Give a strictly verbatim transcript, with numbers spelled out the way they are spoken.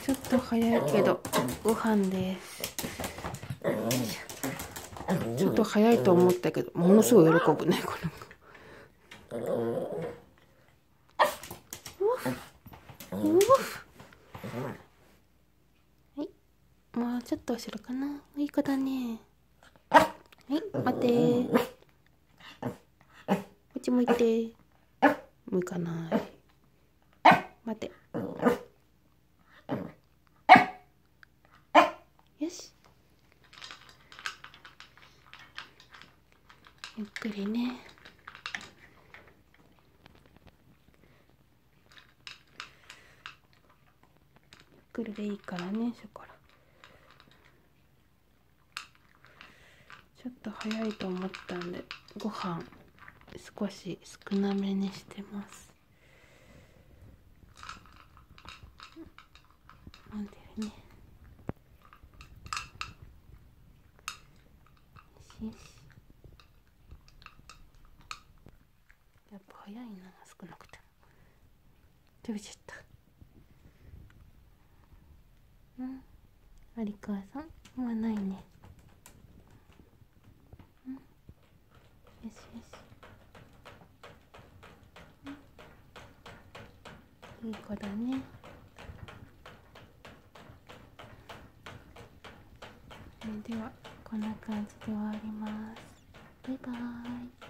ちょっと早いけどご飯です。ちょっと早いと思ったけどものすごい喜ぶねこの子。はい、もうちょっと後ろかな。いい子だね。はい、待ってー。こっち向いて。向かない。待って。よし。ゆっくりね。ゆっくりでいいからね、ショコラ。ちょっと早いと思ったんで、ご飯少し少なめにしてます。飲んでるね。よしよし。やっぱ早いな、少なくても。食べちゃった。うん。有川さん、もうないね。うん。よしよし。うん、いい子だね。ではこんな感じで終わります。バイバーイ。